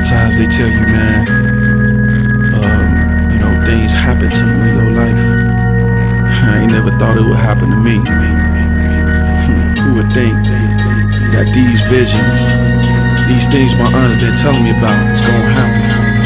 Sometimes they tell you, man, things happen to you in your life. I ain't never thought it would happen to me. Who would think that these visions, these things my aunt been telling me about is gonna happen?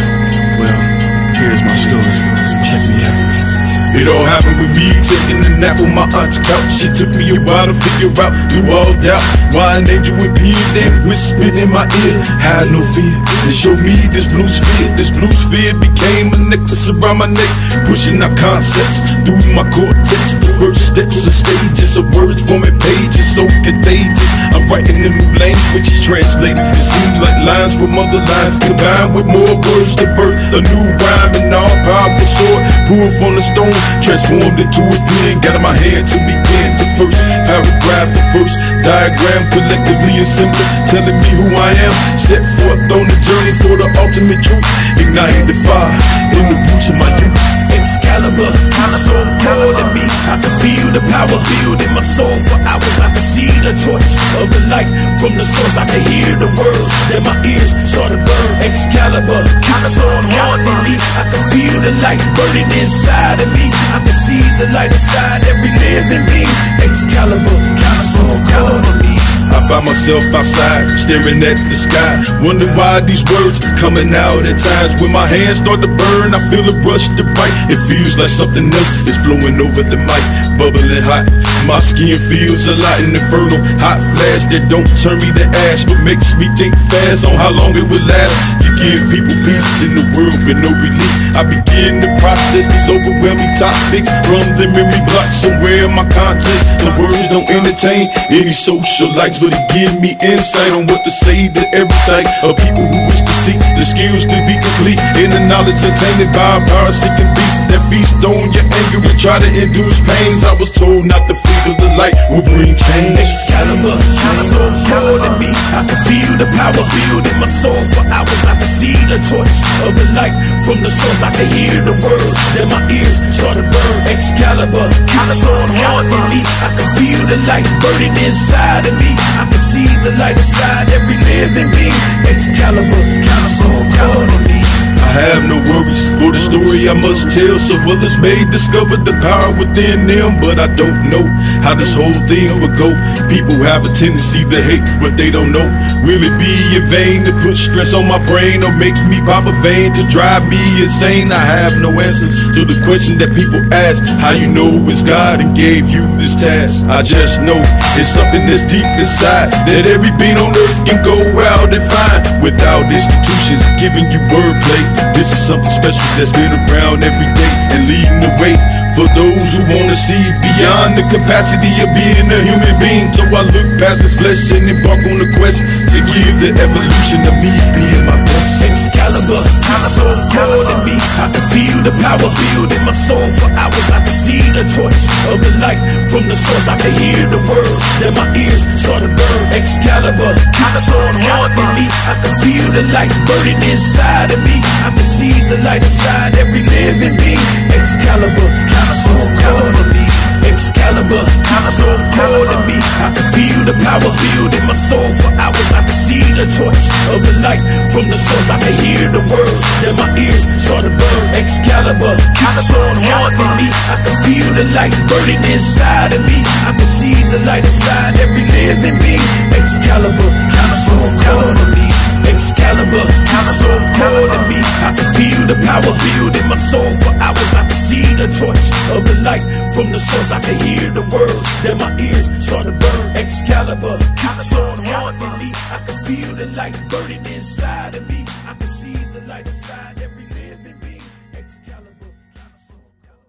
Well, here's my story. Check me out. It all happened with me taking a nap on my aunt's couch. She took me a while to figure out through all doubt why an angel appeared and whispered in my ear, "Have no fear." And showed me this blue sphere. This blue sphere became a necklace around my neck, pushing out concepts through my cortex. The first steps are stages of words forming pages so contagious. I'm writing a new language, translated. It seems like lines from other lines combined with more words to birth a new rhyme, and all powerful sword pulled from the stone, transformed into a pen. Got in my hand to begin the first paragraph, the first diagram, collectively assembled, telling me who I am. Set forth on the journey for the ultimate truth, igniting the fire in the roots of my youth. Excalibur, kinda so cold in me. I can feel the power build in my soul for hours. I can see the torch of the light from the source. I can hear the words, then my ears start to burn. Excalibur, kinda so hard in me. I can feel the light burning inside of me. I can see the light inside every living being. Excalibur, kinda so cold in me. I find myself outside, staring at the sky, wonder why these words coming out at times. When my hands start to burn, I feel a rush to bite. It feels like something else is flowing over the mic, bubbling hot. My skin feels a lot an inferno, hot flash that don't turn me to ash, but makes me think fast on how long it will last. To give people peace in the world with no relief, I begin to process these overwhelming topics from the memory block somewhere in my conscience. The words don't entertain any social likes, but it give me insight on what to say to every type of people who wish to seek the skills to be complete in the knowledge attained by a power-seeking beast that feast on your anger and try to induce pains. I was told not to fear the light will bring change. Excalibur, kinda so cold in me. I can feel the power build in my soul for hours. I can see the torch of the light from the source. I can hear the words, then my ears start to burn. Excalibur, kinda so hard in me. I can feel the light burning inside of me. I can see the light inside every living being. Excalibur, kinda so cold in me. I have no worries for the story I must tell, so others may discover the power within them, but I don't know how this whole thing would go. People have a tendency to hate what they don't know. Will it be in vain to put stress on my brain or make me pop a vein to drive me insane? I have no answers to the question that people ask, how you know it's God and gave you this task. I just know it's something that's deep inside that every being on earth can go out and find without institutions giving you wordplay. This is something special that's been around every day and leading the way for those who wanna see beyond the capacity of being a human being. So I look past this flesh and embark on the quest to give the evolution of me being my best. Excalibur, kinda so cold in me. I can feel the power build in my soul for hours. I can see the torch of the light from the source. I can hear the words, then my ears start to burn. Excalibur, kinda so hard in me. I can feel the light burning inside of me. I can see the light inside every living being. Excalibur, kinda so cold in me. Excalibur, kinda so cold in me. I can feel the power build in my soul for hours. I can see the torch of the light from the source. I can hear the words, then my ears start to burn. Excalibur, kinda so hard in me. I can feel the light burning inside of me. I can see the light inside every living being. Excalibur, kinda so cold in me. Excalibur, kinda so cold in me. I can feel the power build in my soul for hours. I can see the torch of the light from the source. I can hear the words, then my ears start to burn. Excalibur, kinda so hard in me. I can feel the light burning inside of me. I can see the light inside every living being. Excalibur, kinda so cold.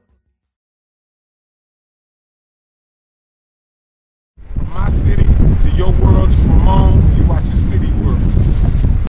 From my city to your world is Ramon. You watching City World.